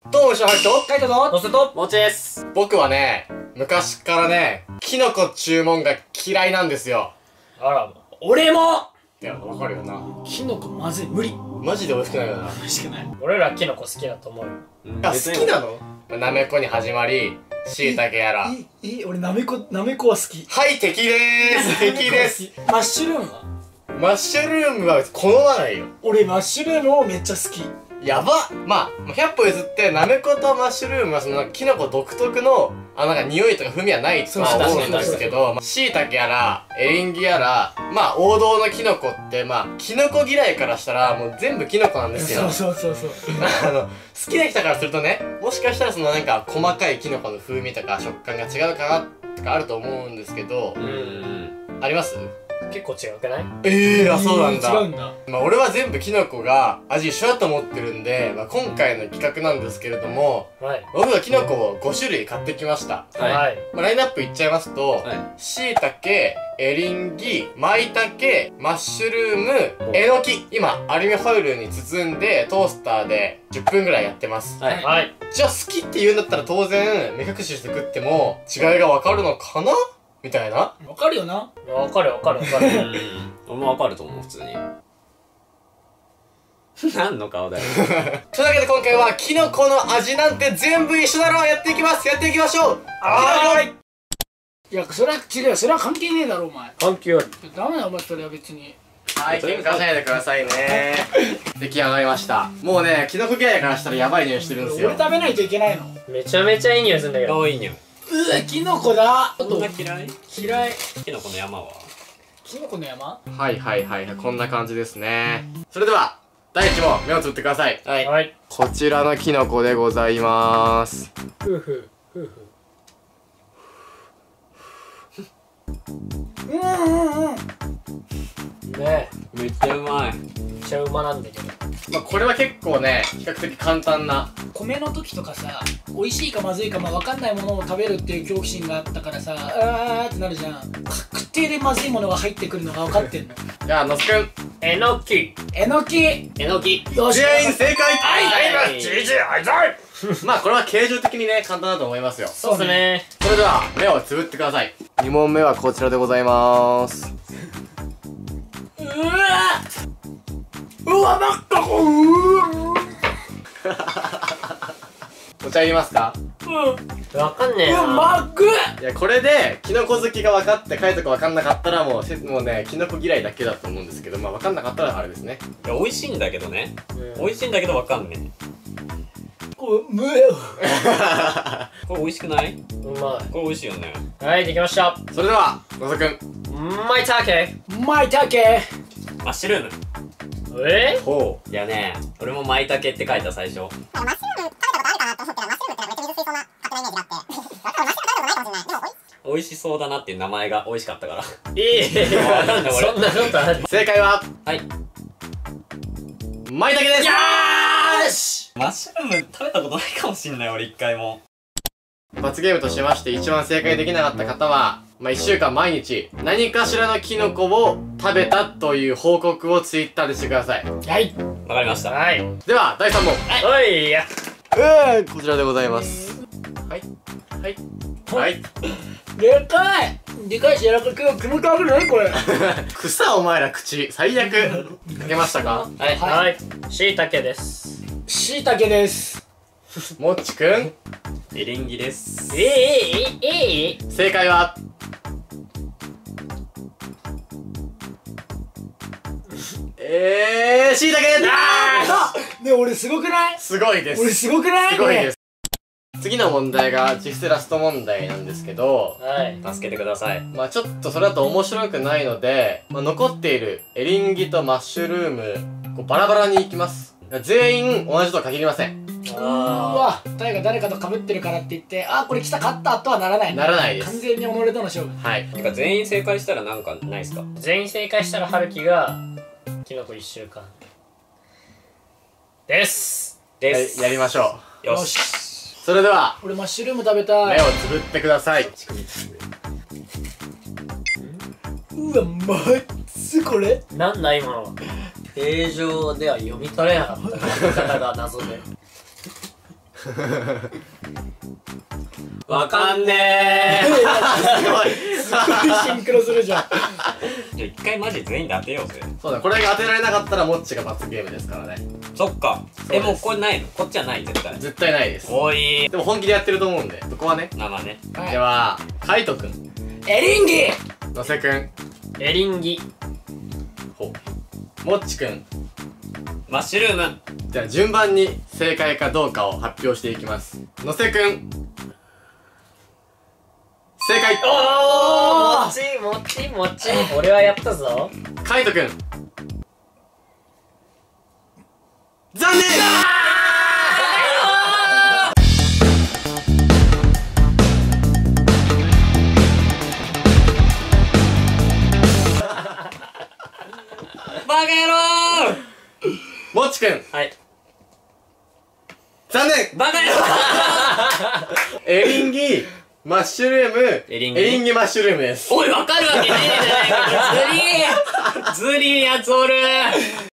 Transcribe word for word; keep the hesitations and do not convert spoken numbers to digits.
どうも、しょはきとカイトとのせともちです。 僕はね、昔からね、キノコ注文が嫌いなんですよ。 あら、俺もいや、わかるよな。 キノコまずい無理。 マジで美味しくないよな。 美味しくない。 俺らキノコ好きだと思うよ。 あ、好きなの？なめこに始まり、しいたけやら。 いいい俺なめこなめこは好き。 はい、敵でーす。敵です。 マッシュルームは？ マッシュルームは好まないよ。 俺マッシュルームをめっちゃ好き。 やば。まあ、ひゃっぽ譲って、なめことマッシュルームはそのキノコ独特のあ、なんか匂いとか風味はないとは思うんですけど、しいたけやら、エリンギやら、まあ王道のキノコって、まあ、キノコ嫌いからしたらもう全部キノコなんですよ。 そうそうそうそう。 あの、好きな人からするとね、もしかしたらそのなんか細かいキノコの風味とか食感が違うかなとかあると思うんですけど、 うんうん。 あります？ 結構違くない？ ええー、あ、そうなんだ。 違うんだ。ままあ俺は全部キノコが味一緒だと思ってるんで、まあ今回の企画なんですけれども、 はい。 僕はキノコをご種類買ってきました。 はい。はい。 まあ、ラインナップいっちゃいますと、しいたけ、エリンギ、まいたけ、マッシュルーム、えのき。今、アルミホイルに包んで、トースターでじゅっぷんぐらいやってます。 はい。はい。 じゃあ好きって言うんだったら当然、目隠しして食っても違いがわかるのかなみたいな。 わかるよな。 わかるわかるわかる。 うん。俺もわかると思う、普通に。何の顔だよ。 というわけで今回は、キノコの味なんて全部一緒だろうやっていきますやっていきましょうはーい。いや、それは違うよ。それは関係ねえだろ、お前。 関係ある。 ダメだよ、お前、それは別に。 はい、喧嘩しないでくださいね。出来上がりました。もうね、キノコ嫌いからしたらやばい匂いしてるんですよ。 俺食べないといけないの。 めちゃめちゃいい匂いするんだけど。 あ、いい匂い。 うわ、キノコだ。 そんな嫌い？ 嫌い。 キノコの山は？ キノコの山？ はいはいはい、こんな感じですね。それでは、第一問、目をつぶってください。 はい。 はい。 こちらのキノコでございます。 ふうふう。ふうふう。 うんうんうん。 ねめっちゃうまい。 え。めっちゃうまなんだけど。 まあ、これは結構ね、比較的簡単な。 米の時とかさ、美味しいかまずいかまあ分かんないものを食べるっていう恐怖心があったからさ、あーってなるじゃん。確定でまずいものが入ってくるのが分かってんの。 じゃあ、のすくん。 えのき。 えのき。 えのき。 よし。 全員正解。 はい。 じじいあいざい。 まあ、これは形状的にね、簡単だと思いますよ。 そうっすね。 それでは、目をつぶってください。に問目はこちらでございます。 うわうわ、なんかこう、うわお茶いりますか？ うん。 わかんねえうわ、 な。 まっぐ。 いや、これで、キノコ好きが分かって、カイトが分かんなかったら、もう、せもうね、キノコ嫌いだけだと思うんですけど、まあ、分かんなかったらあれですね。 いや、美味しいんだけどね。 うん美味しいんだけどわかんねこう、むえ。これ美味しくない？ うまこれ美味しいよね。 い。はい、できました。 それでは、のぞくん。 まいたけ。 まいたけ。 マッシュルーム。 えほう。 いやね、俺も舞茸って書いた最初。 マッシュルーム食べたことあるかなと思ったら、マッシュルームってなんかめっちゃ水吸いそうな勝手なイメージがあって。マッシュルーム食べたことないかもしれない。でも、 美味しそうだなっていう名前が美味しかったから。 いいわかんない俺そんなことある。 正解は、 はい。 まいたけです。 よーしマッシュルーム食べたことないかもしんない俺一回も。 罰ゲームとしまして一番正解できなかった方は、まあ、いっしゅうかん毎日何かしらのキノコを食べたという報告をツイッターでしてください。 はい。 わかりました。 はい。 では、だいさん問。 おいや。 うーこちらでございます。はい。はい。はい。 でかい。でかいし、柔らかく、気持ち悪くないこれ。 草お前ら口。最悪。かけましたか？ はい。 はい。しいたけです。 しいたけです。 もっちくん。 エリンギです。 ええええええ正解は、えー、しいたけです。 あね、俺すごくないすごいです。 俺すごくないすごいです。次の問題が実質ラスト問題なんですけど、 はい。 助けてください。 まあちょっとそれだと面白くないので、まあ、残っているエリンギとマッシュルーム、こうバラバラにいきます。全員同じとは限りません。 うあわ、誰が誰かと被ってるからって言って、あ、これ来た勝ったとはならない。 ならないです。 完全に己との勝負。 はい。 てか全員正解したらなんかないっすか？ ー全員正解したら春樹がキノコいっしゅうかんですです。 はい、やりましょう。 よし。 それでは、 俺マッシュルーム食べたい。 目をつぶってください。 うわ、まずこれ。 なんだ今のページ上では読み取れなかった書き方が謎でわかんねすごいすごいシンクロするじゃん。 じゃあ一回マジ全員で当てようぜ。 そうだ、これが当てられなかったらモッチが罰ゲームですからね。 そっか。え、もうこれないの？こっちはない絶対。 絶対ないです。 おいでも本気でやってると思うんで、そこはね。 ー。まあまあね。 はいでは、カイトくん、 エリンギ。 のせくん、 え。エリンギ。 ほう、モッチくん。 マッシュルーム。 じゃあ順番に正解かどうかを発表していきます。のせくん、正解。 おーもちもちもち。俺はやったぞ。 カイトくん、残念。 バカ野郎モッチくん、 はい。 残念。 バカ野郎エリンギ、マッシュルーム、 エリンギエリンギマッシュルームです。 おい、わかるわけねえじゃないか。ずりーずりーやつおる